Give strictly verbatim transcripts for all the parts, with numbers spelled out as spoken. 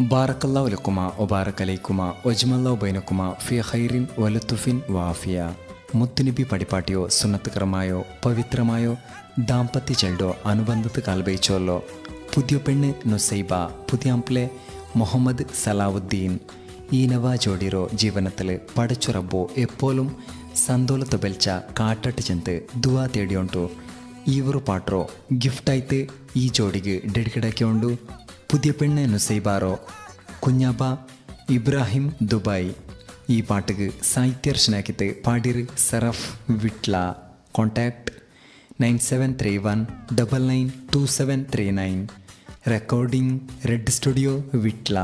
ബാറക്കല്ലാഹു ലക്കുമാ ഒബാറക്കലൈക്കുമാ ഒജ്മല്ലാഹു ബൈനക്കുമാ ഫി ഖൈറിൻ വലുത്തുഫിൻ വാഫിയ. മുത്തുനബി പടിപ്പാട്ടിയോ സുന്നത്തുകരമായോ പവിത്രമായോ ദാമ്പത്യ ചെൽഡോ അനുബന്ധത്ത് കാൽബയിച്ചോല്ലോ പുതിയ പെണ്ണ് നുസൈബ പുതിയാംപ്ലെ മുഹമ്മദ് സലാവുദ്ദീൻ ഈ നവാ ജോഡിರೋ ജീവനത്തിൽ പടച്ചു റബ്ബോ എപ്പോഴും ಸಂದೋಲತ ಬೆಲ್ಚ ಕಾಟಟ್ ಚೆಂತೆ ದುವಾ ತೇಡಿಯೋಂಟು ಈವರು ಪಾಟ್ರೋ ಗಿಫ್ಟ್ ಆಯ್ತು ಈ ಜೋಡಿಗೆ ಡೆಡಿಕೇಟ್ ಹಾಕಿಕೊಂಡು പുതിയ പെണ്ണ് നുസൈബാറോ കുഞ്ഞാബ ഇബ്രാഹിം ദുബായ് ഈ പാട്ടുക്ക് സാഹിത്യർശനാക്കിത്ത് പാടിര് സറഫ് വിട്ല. Contact nine seven three one double nine two seven three nine. Recording red studio വിട്ല.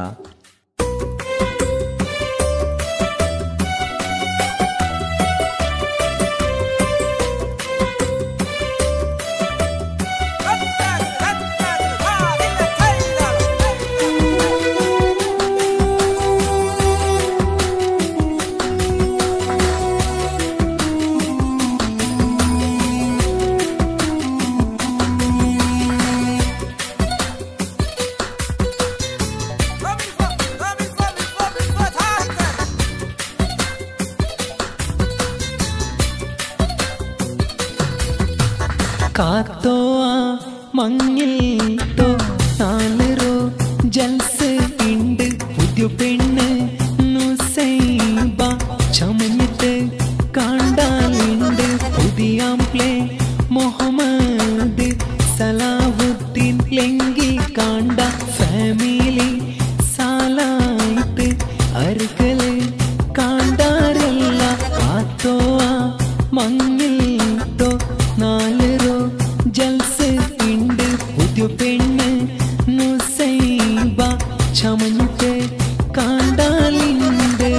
കാത്തോ ആ മങ്ങിൽ തോ നാലരോ ജൽസ് ഉണ്ട് പുതിയ പെണ്ണ് നുസൈബ ചമഞ്ഞിട്ട് കാണ്ടാലുണ്ട് പുതിയാംപ്ലെ മുഹമ്മദ് സലാവുദ്ദീൻ ലെങ്കി കാണ്ട ഫാമിലി സാലായിട്ട് അരുകല് കാണ്ടാരല്ല. കാത്തോ ആ മങ്ങിൽ തോ നാലരോ ജൽസ് ഉണ്ട് പുതിയ പെണ്ണ് നുസൈബ ചമഞ്ഞിട്ട് കാണ്ടാലുണ്ട്.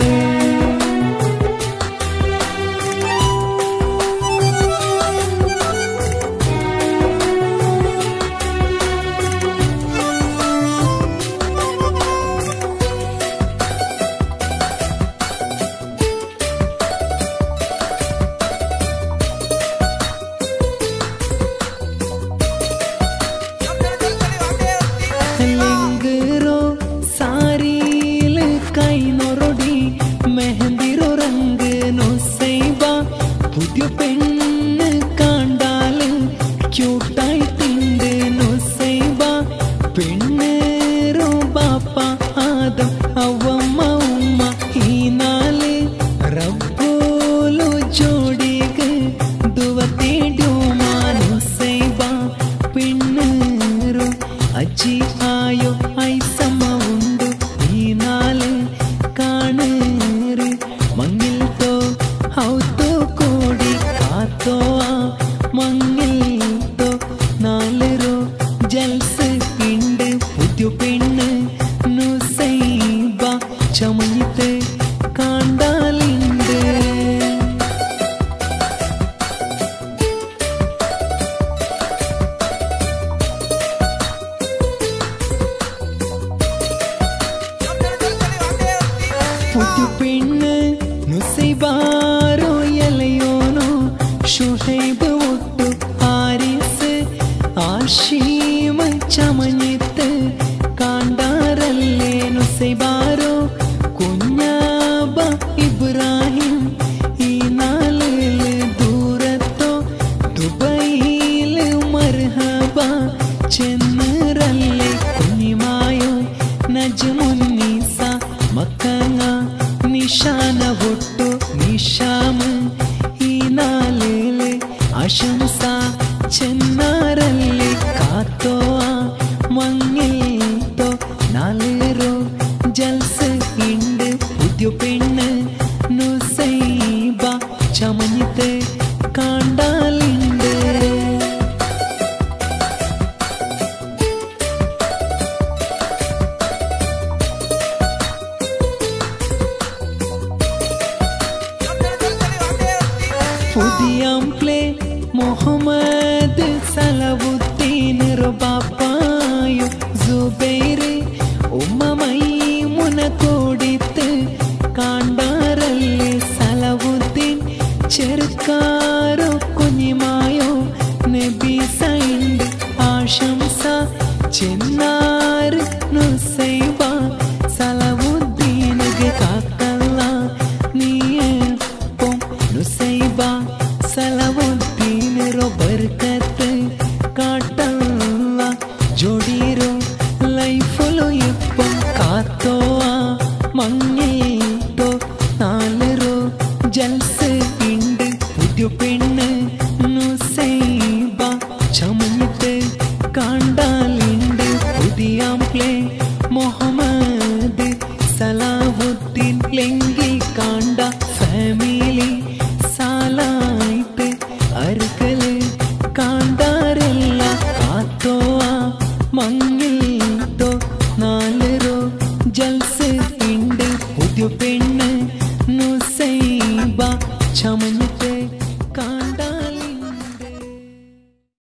പുതിയ പെണ്ണ് കാണ്ടാല് ക്യൂട്ടായിട്ടുണ്ട് നുസൈബ പെണ്ണേരോ ബാപ്പ ആദം അവമ്മ ഉമ്മ ഈ നാല് റബ്ബോലോ ജോഡിക്ക് ദുവ തേടുമാ. നുസൈബ പെണ്ണേരോ അജി ആയോ ഐസമ ഉണ്ട് ഈ നാല് കാണേറ് മങ്ങിൽ തോ ഹൗത്തോ കോടി. കാത്തോ ആ മങ്ങിൽ തോ നാലരോ ജൽസ് ഉണ്ട് പുതിയ പെണ്ണ് നുസൈബ ചമഞ്ഞിട്ട് കാണ്ടാലുണ്ട്. പുതിയ പെണ്ണ് നുസൈബാരോ എലയോനോ ഷുഹൈബ്